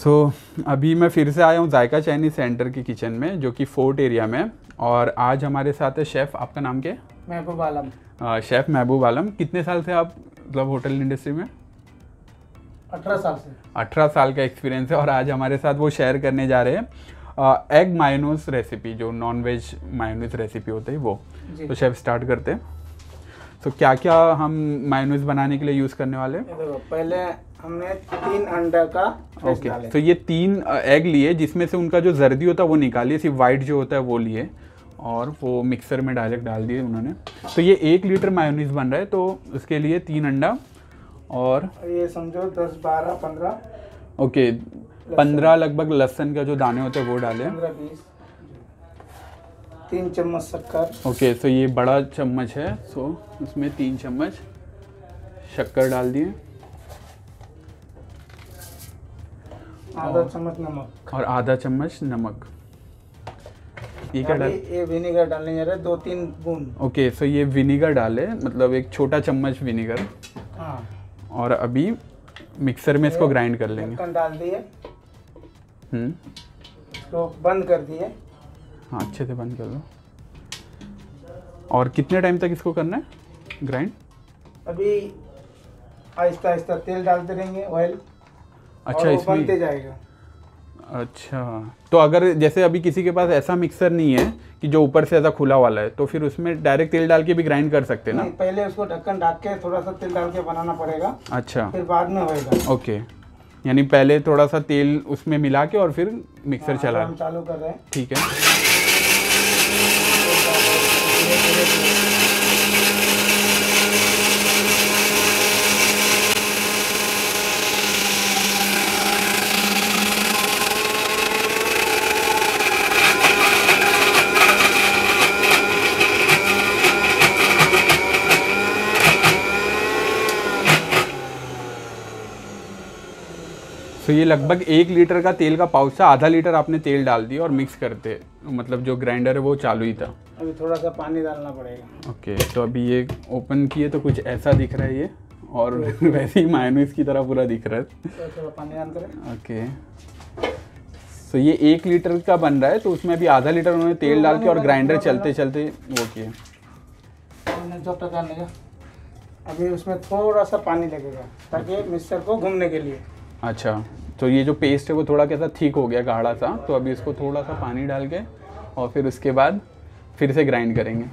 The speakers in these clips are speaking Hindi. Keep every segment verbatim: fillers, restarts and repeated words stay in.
सो so, अभी मैं फिर से आया हूँ जायका चाइनीज़ सेंटर की किचन में, जो कि फोर्ट एरिया में है। और आज हमारे साथ है शेफ़, आपका नाम क्या है? महबूब आलम। शेफ़ महबूब आलम। कितने साल से आप मतलब होटल इंडस्ट्री में? अठारह साल से। अठारह साल का एक्सपीरियंस है। और आज हमारे साथ वो शेयर करने जा रहे हैं एग मायोनीज रेसिपी, जो नॉन वेज मायोनीज रेसिपी होते है वो। तो शेफ़ स्टार्ट करते हैं। तो क्या क्या हम मायोनीज बनाने के लिए यूज़ करने वाले हैं? देखो, पहले हमने तीन अंडा का ओके okay. तो ये तीन एग लिए, जिसमें से उनका जो जर्दी होता है वो निकालिए, सिर्फ वाइट जो होता है वो लिए और वो मिक्सर में डायरेक्ट डाल दिए उन्होंने। तो ये एक लीटर मायोनीज बन रहा है, तो उसके लिए तीन अंडा और ये समझो दस बारह पंद्रह ओके पंद्रह लगभग लहसुन का जो दाने होते हैं वो डाले, पंद्रह बीस, तीन चम्मच शक्कर। ओके तो ये बड़ा चम्मच है, सो उसमें तीन चम्मच शक्कर डाल दिए, आधा चम्मच नमक और आधा चम्मच नमक। ये क्या डाल? ये विनेगर डालने जा रहे हैं, दो तीन बूंद। ओके सो ये विनेगर डाले, मतलब एक छोटा चम्मच विनेगर। हाँ। और अभी मिक्सर में इसको ग्राइंड कर लेंगे। ढक्कन डाल दिए, हम्म इसको बंद कर दिए। हाँ अच्छे से बंद कर लो। और कितने टाइम तक इसको करना है ग्राइंड? अभी आहिस्ता आहिस्ता तेल डालते रहेंगे, ऑयल। अच्छा इसमें बनते जाएगा। अच्छा तो अगर जैसे अभी किसी के पास ऐसा मिक्सर नहीं है कि जो ऊपर से ऐसा खुला वाला है, तो फिर उसमें डायरेक्ट तेल डाल के भी ग्राइंड कर सकते हैं ना? पहले उसको ढक्कन ढक के थोड़ा सा तेल डाल के बनाना पड़ेगा। अच्छा फिर बाद में होएगा। ओके, यानी पहले थोड़ा सा तेल उसमें मिला के और फिर मिक्सर चला। हम चालू कर रहे हैं। ठीक है। तो ये लगभग एक लीटर का तेल का पाउच था, आधा लीटर आपने तेल डाल दिया और मिक्स करते, मतलब जो ग्राइंडर है वो चालू ही था। अभी थोड़ा सा पानी डालना पड़ेगा। ओके तो अभी ये ओपन किए तो कुछ ऐसा दिख रहा है ये, और वैसे ही मायोनीज की तरह पूरा दिख रहा है। तो थोड़ा पानी डाल करें। ओके तो ये एक लीटर का बन रहा है, तो उसमें अभी आधा लीटर उन्होंने तेल डाल के और ग्राइंडर चलते चलते वो किए। जो टका लेगा, अभी उसमें थोड़ा सा पानी लगेगा ताकि मिक्सर को घूमने के लिए। अच्छा तो ये जो पेस्ट है वो थोड़ा कैसा ठीक हो गया, गाढ़ा सा, तो अभी इसको थोड़ा सा पानी डाल के और फिर उसके बाद फिर से ग्राइंड करेंगे।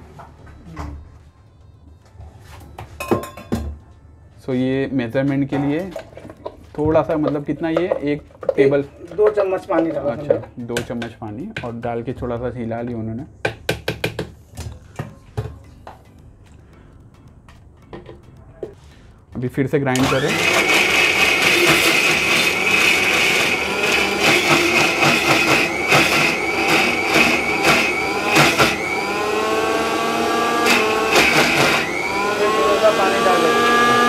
सो ये मेजरमेंट के लिए थोड़ा सा, मतलब कितना, ये एक टेबल दो चम्मच पानी डाला। अच्छा दो चम्मच पानी और डाल के थोड़ा सा हिला लिया उन्होंने। अभी फिर से ग्राइंड करें। पानी डाल दें।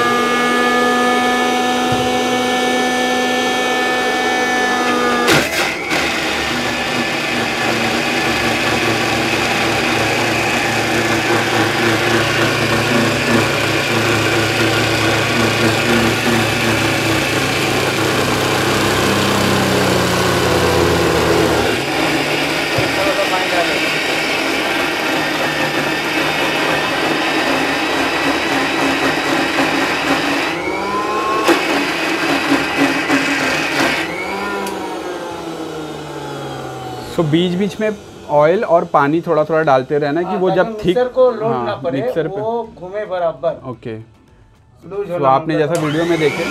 तो बीच बीच में ऑयल और पानी थोड़ा थोड़ा डालते रहना कि वो जब ठीक को लोड ना पड़े, मिक्सर पे वो घूमे बराबर। ओके तो आपने जैसा वीडियो में देखे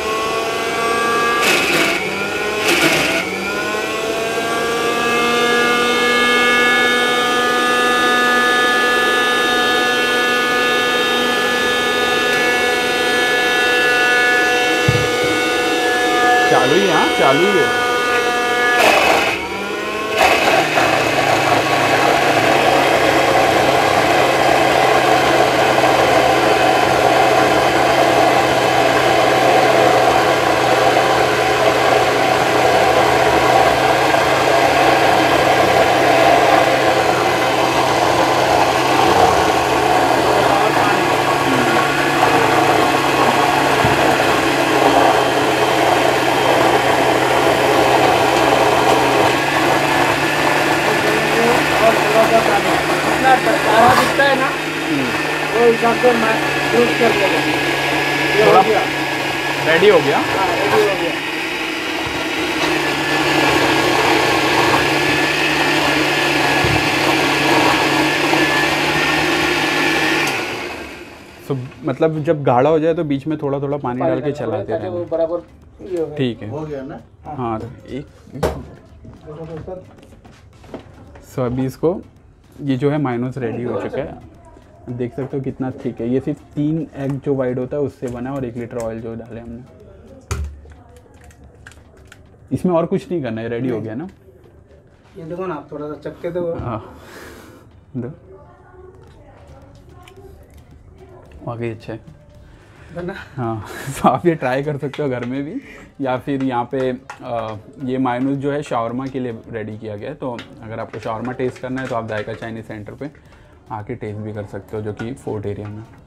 चालू ही, हाँ चालू ही है। है ना वो हिसाब से मैं यूज कर लेगा। ये हो गया, रेडी हो गया। हाँ रेडी हो गया। so, मतलब जब गाढ़ा हो जाए तो बीच में थोड़ा थोड़ा पानी डाल के चलाते ताकि वो रहना। बराबर ये हो गया। ठीक है, हो गया ना। हाँ एक सो अभी इसको, ये जो है मायोनीज रेडी हो चुका है। देख सकते हो कितना थिक है। ये सिर्फ तीन एग जो वाइड होता है उससे बना है और एक लीटर ऑयल जो डाले हमने। इसमें और कुछ नहीं करना है, रेडी हो गया ना। ये देखो ना, आप थोड़ा सा चक्के दो। हाँ दो, वाकई अच्छा है है ना। हाँ तो आप ये ट्राई कर सकते हो घर में भी, या फिर यहाँ पे आ, ये मायोनीज जो है शावरमा के लिए रेडी किया गया है। तो अगर आपको शावरमा टेस्ट करना है तो आप जायका चाइनीज़ सेंटर पे आके टेस्ट भी कर सकते हो, जो कि फोर्ट एरिया में।